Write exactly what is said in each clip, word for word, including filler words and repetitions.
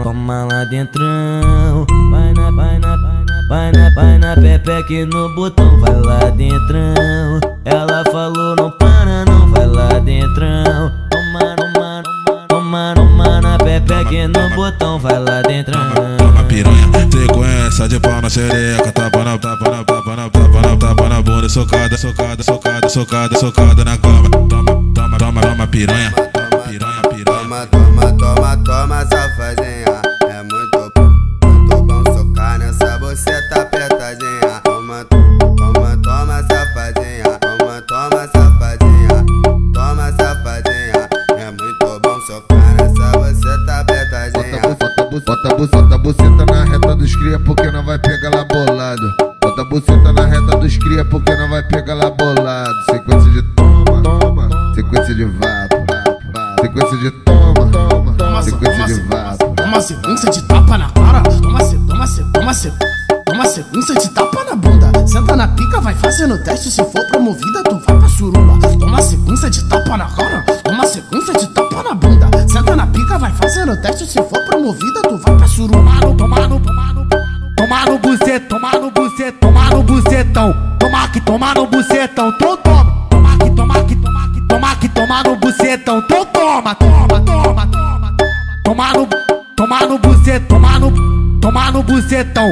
toma lá dentrão. Vai na, vai na, vai na, vai na, vai na pepeca e no botão, vai lá dentrão. Ela falou não para não, vai lá dentrão. Toma, toma, toma, toma na pepeca e no botão, vai lá dentrão. Toma piranha, sequência de pau na xereca, tapa na, tapa na, tapa na, tapa na, tapa na bunda, socada, socada, socada, socada, socada na cama. Toma, toma, toma, toma piranha, piranha, piranha. Toma, toma, toma, toma, safadinha. É muito, muito bom socar nessa buceta apertadinha. Toma, toma, toma, safadinha. Toma, toma, safadinha. Toma, safadinha. É muito bom socar nessa buceta apertadinha. Bota, bota, bota a buceta na reta dos cria porque não vai pegar lá bolado. Bota a buceta na reta dos cria porque não vai pegar lá bolado. Sequência de toma, toma, sequência de vapo, sequência de toma, toma, toma, sequência de vapo. Toma sequência de tapa na cara. Toma se, toma se, toma se. Toma sequência de tapa na bunda. Senta na pica, vai fazendo teste. Se for promovida, tu vai pra suruba. Toma sequência de tapa na cara. Toma sequência de tapa na bunda. Senta na pica, vai fazendo teste. Se for promovida, tu vai pra suruba. Tomar no, tomar no, tomar no bucetão, tomar no bucetão, tomar no bucetão. Tomar que tomar no bucetão, então toma. Tomar que tomar que tomar que tomar que tomar no bucetão, então toma, toma, toma, toma. Tomar no, tomar no bucetão, tomar no, tomar no bucetão.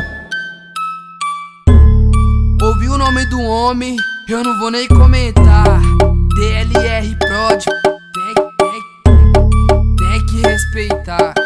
Ouvi o nome do homem, eu não vou nem comentar. D L R Prod, tem, tem, tem que respeitar.